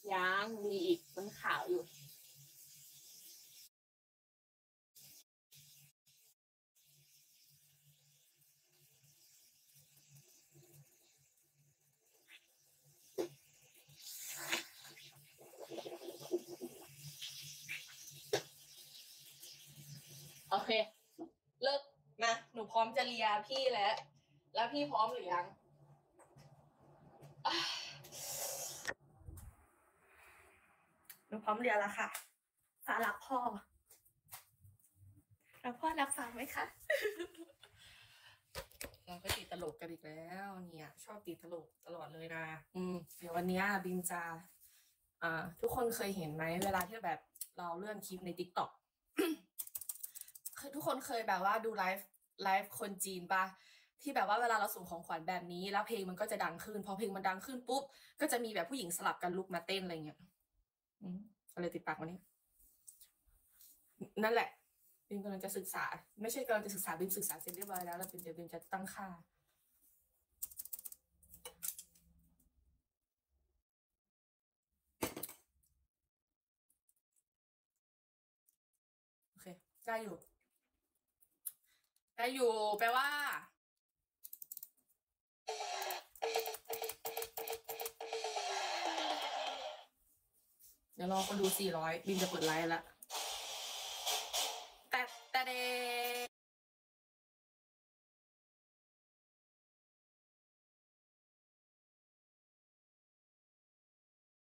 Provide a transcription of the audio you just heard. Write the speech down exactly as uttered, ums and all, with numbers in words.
ยังมีอีกมันขาวอยู่โอเคเลิกนะหนูพร้อมจะเลียพี่แล้วแล้วพี่พร้อมหรือยังหนูพร้อมเลียแล้วค่ะฟ้ารักพ่อรักพ่อรักฟ้าไหมคะเราก็ติดตลกกันอีกแล้วเนี่ยชอบติดตลกตลอดเลยนะอืมเดี๋ยววันนี้บินจะอ่าทุกคนเคยเห็นไหมเวลาที่แบบเราเลื่อนคลิปใน ติ๊กต็อก ทุกคนเคยแบบว่าดูไลฟ์ไลฟ์คนจีนปะที่แบบว่าเวลาเราส่งของขวัญแบบนี้แล้วเพลงมันก็จะดังขึ้นพอเพลงมันดังขึ้นปุ๊บก็จะมีแบบผู้หญิงสลับกันลุกมาเต้นอะไรเงี้ยอืมอะไรติดปากวันนี้นั่นแหละบินกำลังจะศึกษาไม่ใช่กำลังจะศึกษาบินศึกษาเสร็จเรียบร้อยแล้วแล้วบินจะบินจะตั้งค่าโอเคได้อยู่ได้อยู่แปลว่าเดี๋ยวรอคนดูสี่ร้อยบินจะเปิดไลฟ์แล้วแต่แต่เด